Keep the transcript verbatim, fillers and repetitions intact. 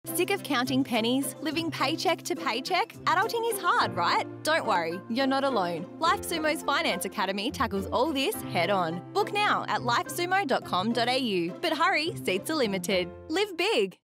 Sick of counting pennies, living paycheck to paycheck? Adulting is hard, right? Don't worry, you're not alone. Life Sumo's Finance Academy tackles all this head on. Book now at life sumo dot com dot a u. But hurry, seats are limited. Live big.